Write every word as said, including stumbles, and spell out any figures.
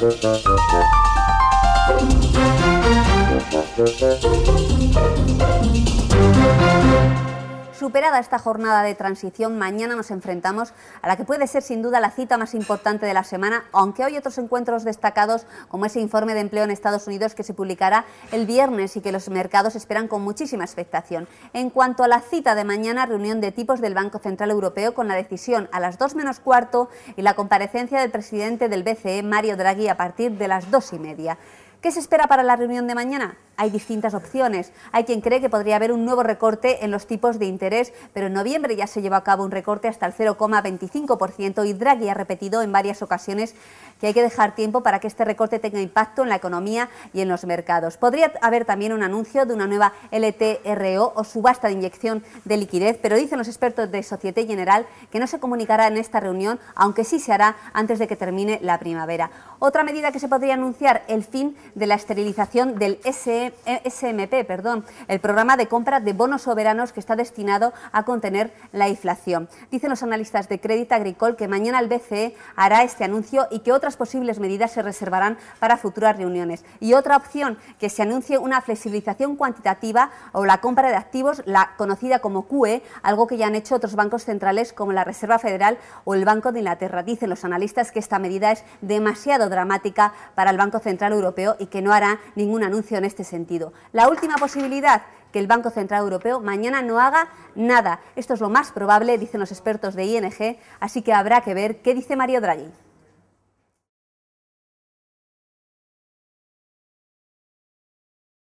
Superada esta jornada de transición, mañana nos enfrentamos a la que puede ser sin duda la cita más importante de la semana, aunque hay otros encuentros destacados como ese informe de empleo en Estados Unidos que se publicará el viernes y que los mercados esperan con muchísima expectación. En cuanto a la cita de mañana, reunión de tipos del Banco Central Europeo con la decisión a las dos menos cuarto y la comparecencia del presidente del B C E, Mario Draghi, a partir de las dos y media. ¿Qué se espera para la reunión de mañana? Hay distintas opciones. Hay quien cree que podría haber un nuevo recorte en los tipos de interés, pero en noviembre ya se llevó a cabo un recorte hasta el cero coma veinticinco por ciento y Draghi ha repetido en varias ocasiones que hay que dejar tiempo para que este recorte tenga impacto en la economía y en los mercados. Podría haber también un anuncio de una nueva L T R O o subasta de inyección de liquidez, pero dicen los expertos de Société Générale que no se comunicará en esta reunión, aunque sí se hará antes de que termine la primavera. Otra medida que se podría anunciar, el fin de la esterilización del S M P, perdón, el programa de compra de bonos soberanos que está destinado a contener la inflación. Dicen los analistas de Crédit Agricole que mañana el B C E hará este anuncio y que otras posibles medidas se reservarán para futuras reuniones. Y otra opción, que se anuncie una flexibilización cuantitativa o la compra de activos, la conocida como Q E, algo que ya han hecho otros bancos centrales como la Reserva Federal o el Banco de Inglaterra. Dicen los analistas que esta medida es demasiado dramática para el Banco Central Europeo y que no hará ningún anuncio en este sentido. La última posibilidad, que el Banco Central Europeo mañana no haga nada. Esto es lo más probable, dicen los expertos de I N G, así que habrá que ver qué dice Mario Draghi.